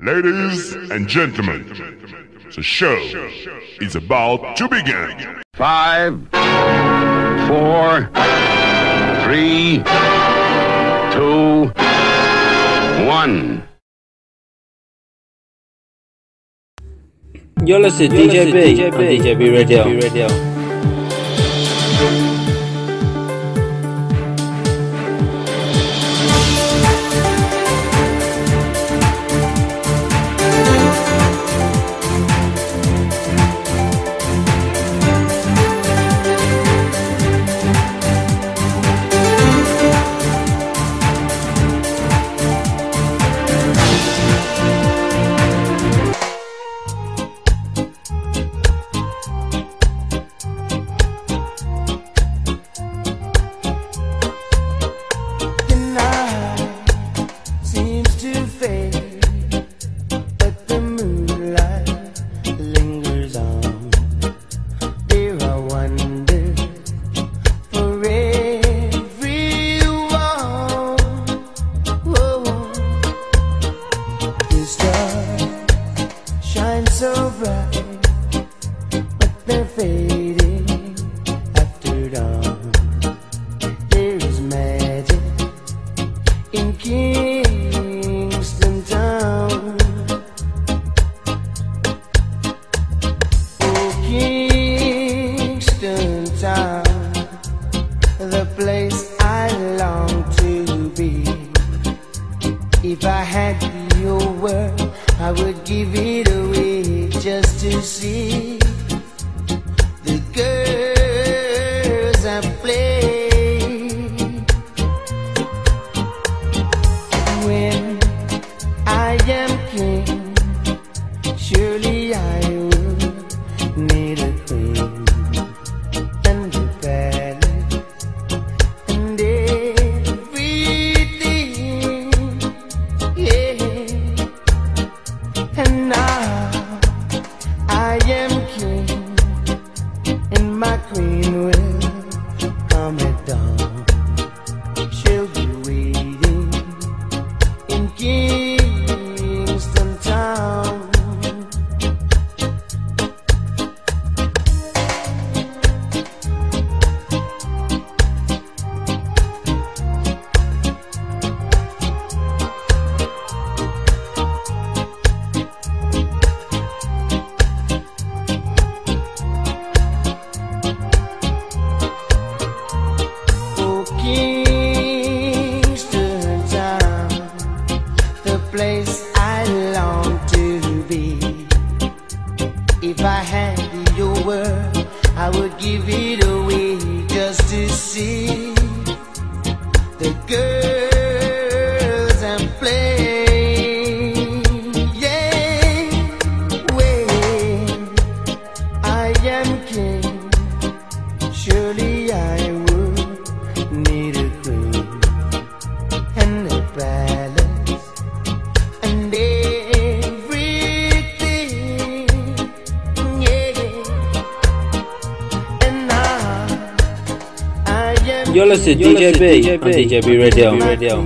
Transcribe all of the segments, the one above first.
Ladies and gentlemen, the show is about to begin. 5, 4, 3, 2, 1. You're listening to DJ B on DJ B Radio. You're listening to DJ B on DJ B Radio.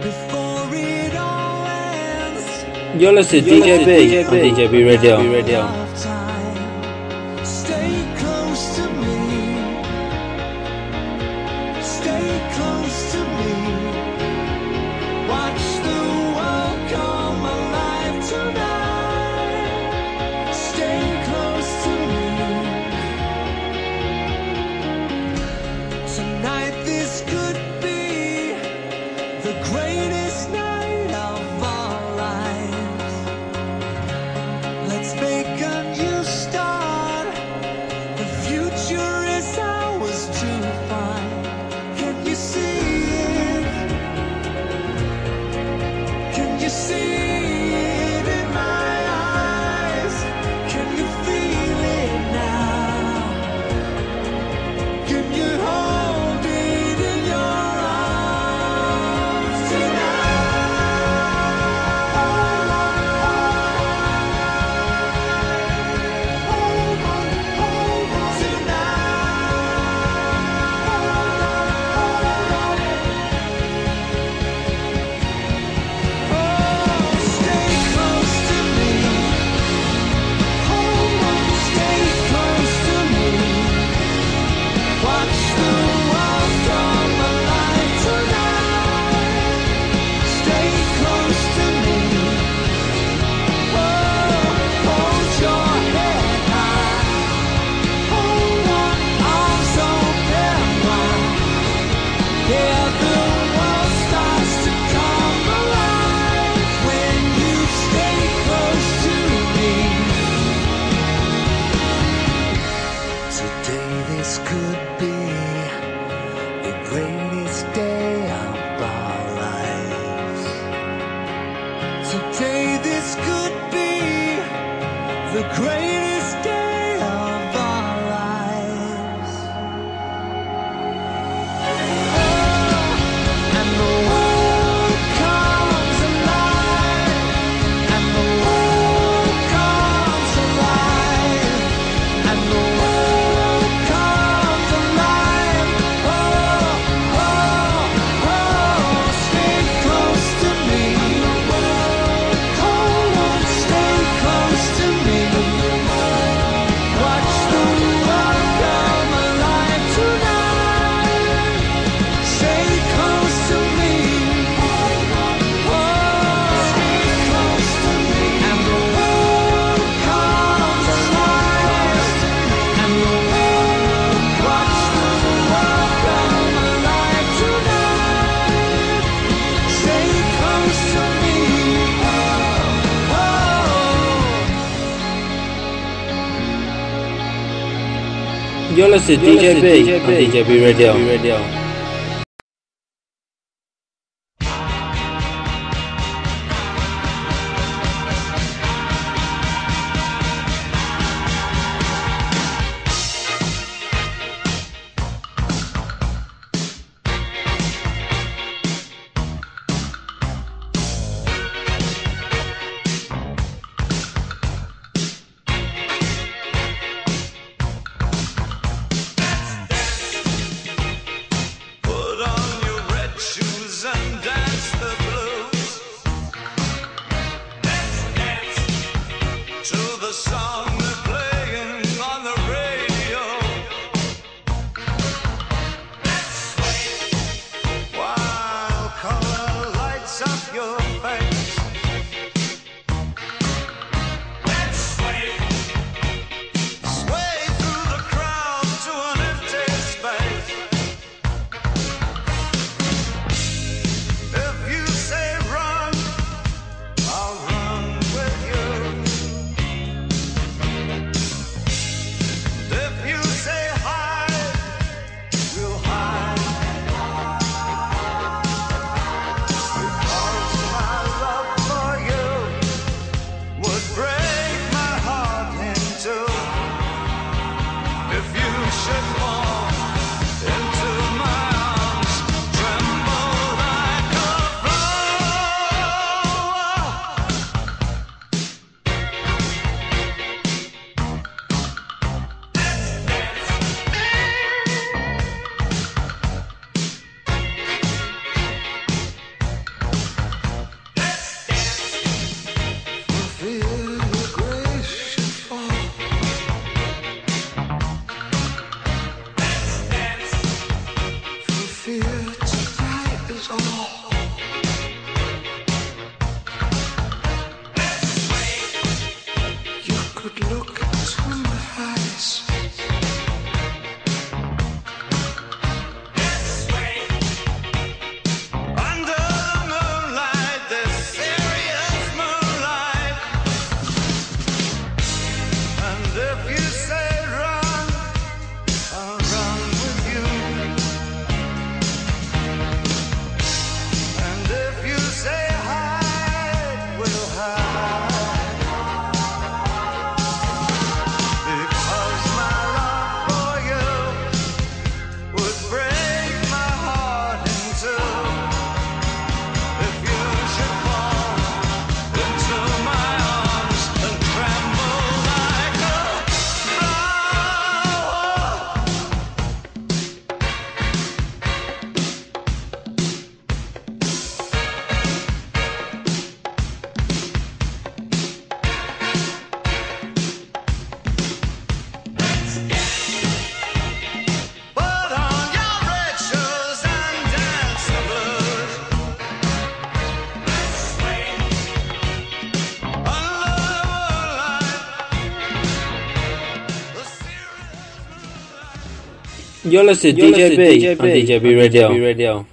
You're listening to DJ B on DJB Radio. Stay close to me. Stay close to me. Watch the world come alive tonight. Stay close to me. Tonight this could be the greatest night of our lives. Let's make a new start. The future is ours to find. Can you see it? Can you see it in my eyes? Can you feel it now? Can you hold it in your arms stay close to me. Hold on, stay close to me. Watch the world come alive tonight. Stay close to me. Hold your head high. Hold on, arms open wide. Yeah, the world starts to come alive when you stay close to me. Today this could be the greatest day of our lives. Today this could be the greatest day of our lives. And the world comes alive. And the world comes alive. And the world comes alive. Stay close to me. Hold on, stay close to me. Watch the world come alive tonight. Stay close to me. Stay close to me. And the world comes alive. And the world, watch the world come alive tonight. Stay close to me. You're listening to DJ B on DJB Radio. You're listening to DJ B on DJ B Radio.